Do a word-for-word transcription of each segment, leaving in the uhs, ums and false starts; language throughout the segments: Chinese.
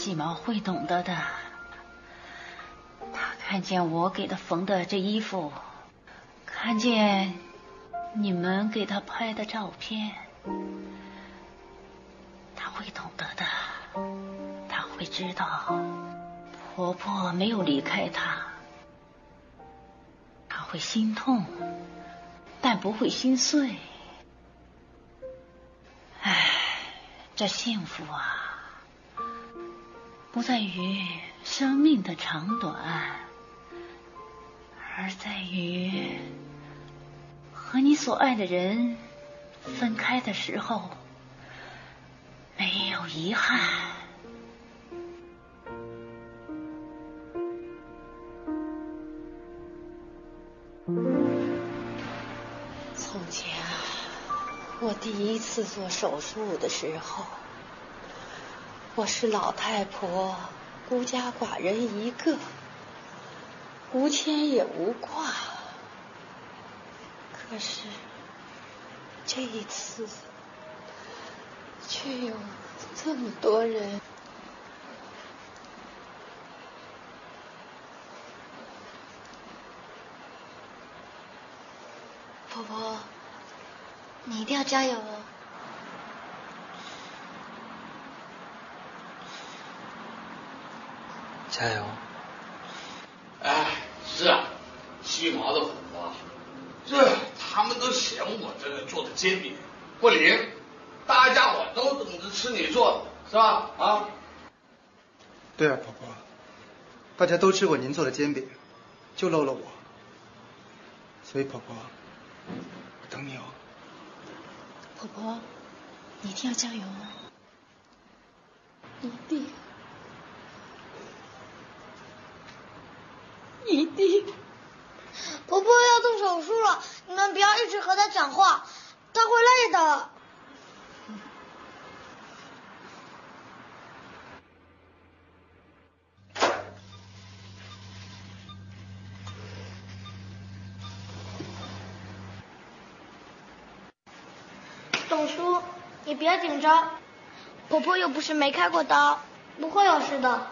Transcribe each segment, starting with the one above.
细毛会懂得的。他看见我给他缝的这衣服，看见你们给他拍的照片，他会懂得的。他会知道婆婆没有离开他，他会心痛，但不会心碎。唉，这幸福啊，不在于生命的长短，而在于和你所爱的人分开的时候没有遗憾。从前我第一次做手术的时候，我是老太婆，孤家寡人一个，无牵也无挂。可是这一次却有这么多人。 婆婆，你一定要加油哦！ 加油！ 哎，是啊，鸡毛的苦啊，这他们都嫌我这个做的煎饼不灵，大家伙都等着吃你做的，是吧？啊？ 对啊，婆婆，大家都吃过您做的煎饼，就漏了我，所以婆婆，我等你哦。 婆婆，你一定要加油哦！ 一定，一定。 婆婆要动手术了，你们不要一直和她讲话，她会累的。董叔，你别紧张，婆婆又不是没开过刀，不会有事的。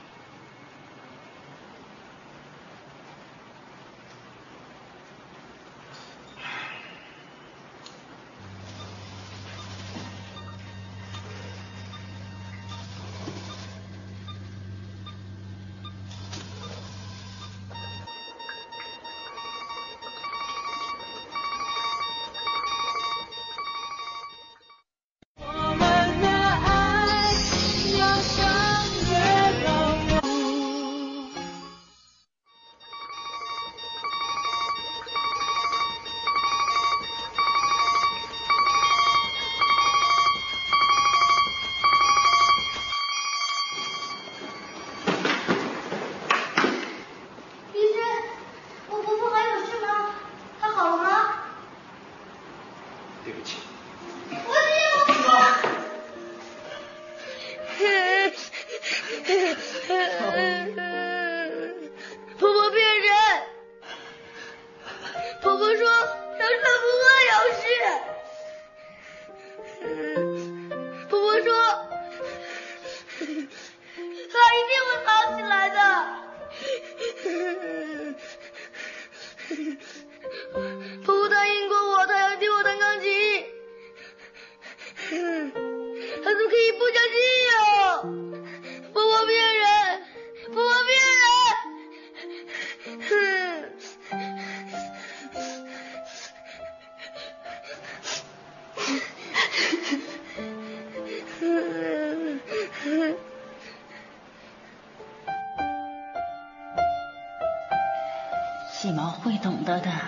细毛会懂得的。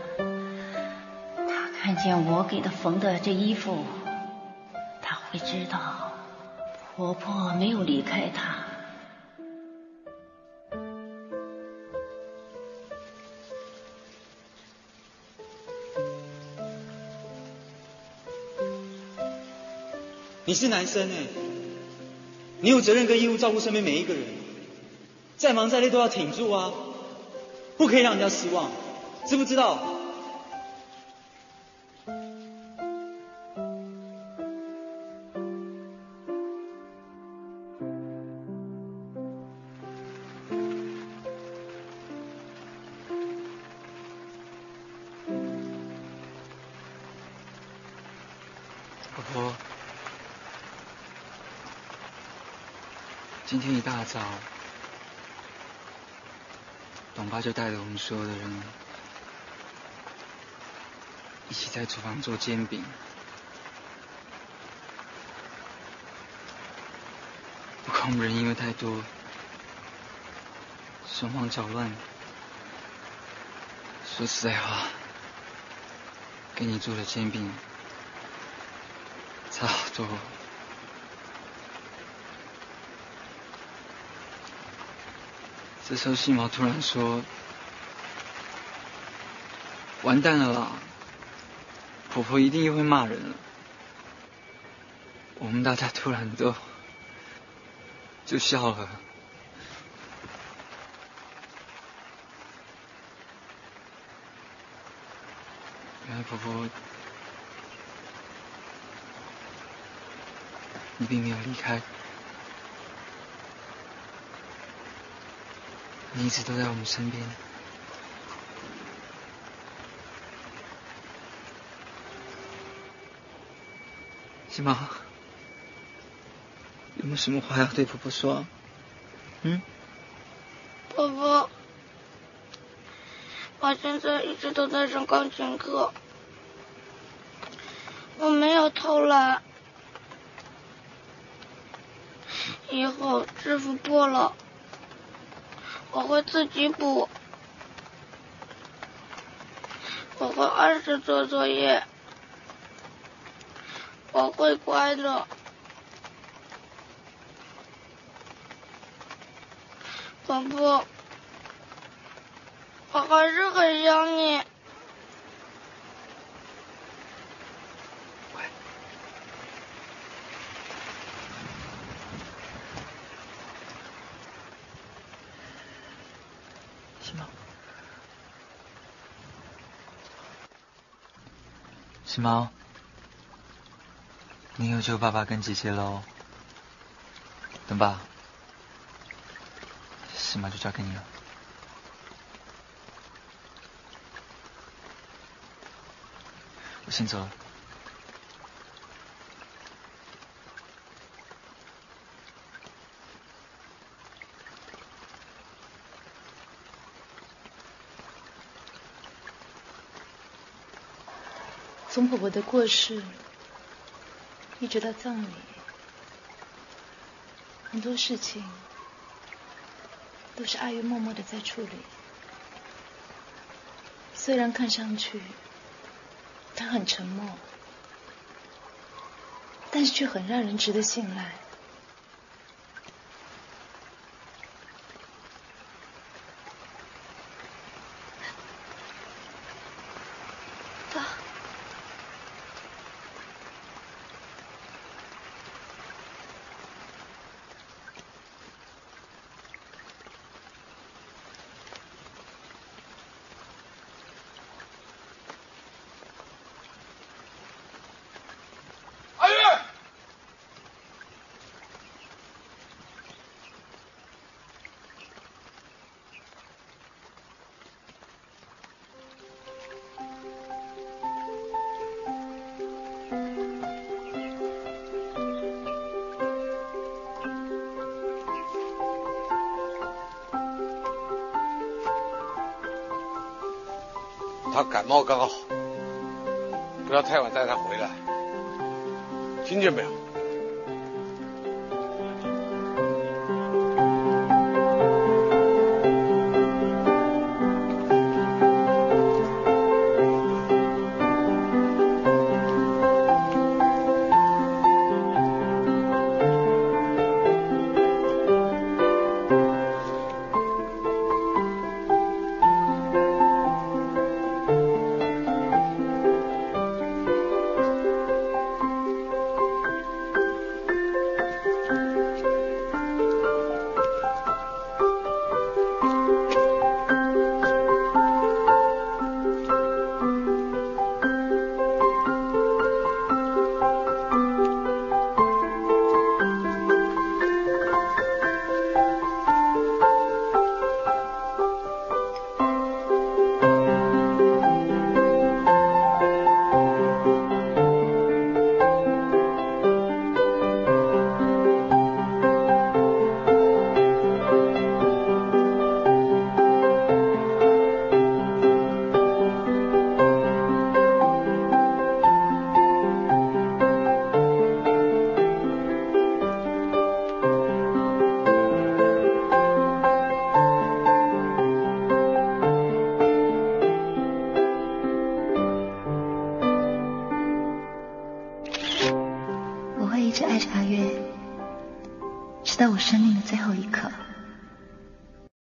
他看见我给他缝的这衣服，他会知道婆婆没有离开他。 你是男生哎，你有责任跟义务照顾身边每一个人，再忙再累都要挺住啊，不可以让人家失望，知不知道？ 婆婆，今天一大早，董爸就带着我们所有的人一起在厨房做煎饼。不过我们人因为太多，手忙脚乱。说实在话，给你做的煎饼差好多。这时候细毛突然说：“完蛋了啦，婆婆一定又会骂人了。”我们大家突然都就笑了。原来婆婆，你并没有离开，你一直都在我们身边。细毛，有没有什么话要对婆婆说？嗯？ 婆婆，我现在一直都在上钢琴课，我没有偷懒。以后制服破了，我会自己补，我会按时做作业，我会乖的。婆婆，我还是很想你。 细毛，细毛，你有救爸爸跟姐姐喽。等爸，细毛就交给你了。我先走了。 从婆婆的过世一直到葬礼，很多事情都是阿玉默默的在处理。虽然看上去她很沉默，但是却很让人值得信赖。 他感冒刚好，不要太晚带他回来，听见没有？